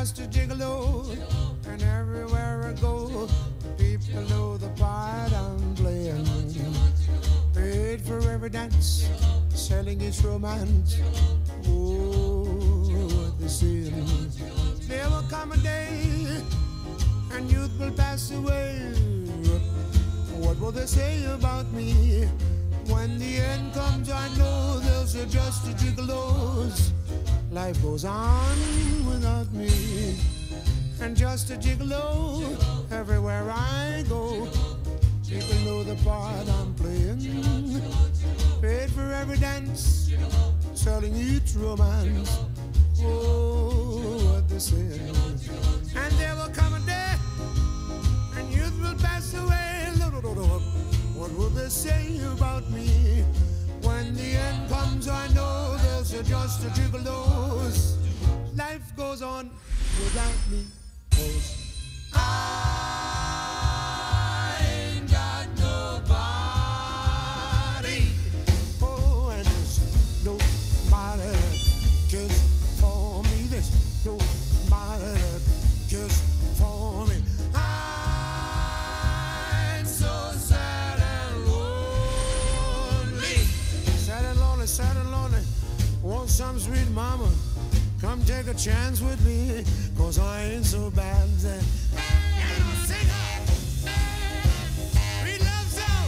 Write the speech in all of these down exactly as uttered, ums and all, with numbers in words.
just a gigolo, and everywhere I go, people know the part I'm playing. Paid for every dance, selling its romance. Oh, what they say. There will come a day, and youth will pass away. What will they say about me? When the end comes, I know they'll say just a gigolos. Life goes on without me, and just a gigolo everywhere I go. People know the part I'm playing. Paid for every dance, selling each romance. Oh, what they say. And there will come a day, and youth will pass away. What will they say about me? When the end comes, I know there's just a gigolos. Life goes on without me, 'cause I ain't got nobody. Oh, and there's nobody that cares for me. There's nobody that cares for me. I'm so sad and lonely. Sad and lonely, sad and lonely. Want some sweet mama, come take a chance with me, 'cause I ain't so bad. That sing up, sweet love song,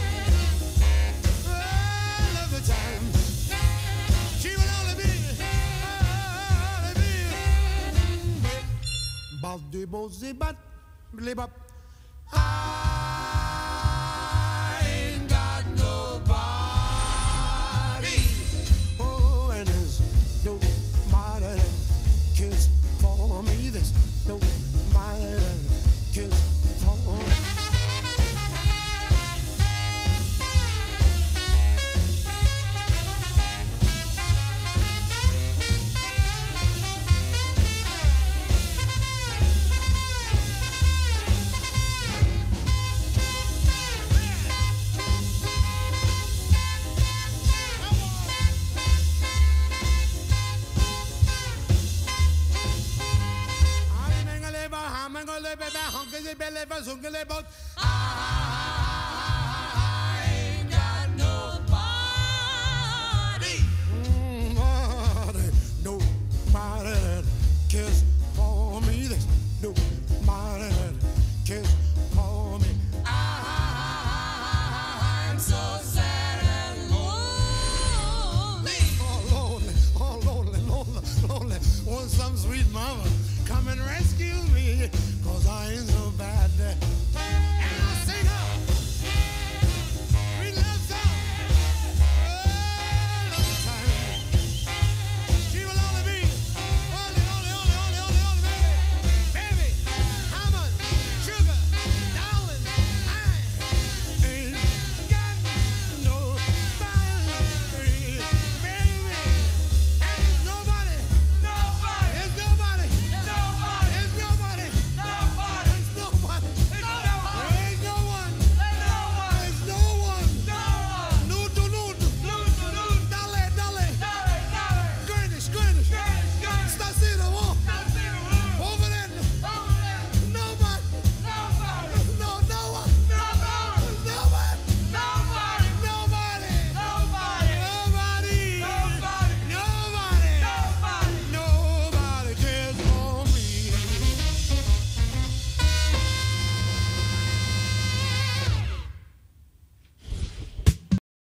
all of the time. She will only be, only be. Baldi bozi bat, blib up. I ain't got nobody. Oh, and there's nobody that cares for me. There's nobody that cares for me. I ain't got nobody. Nobody, nobody that cares for me. There's nobody that cares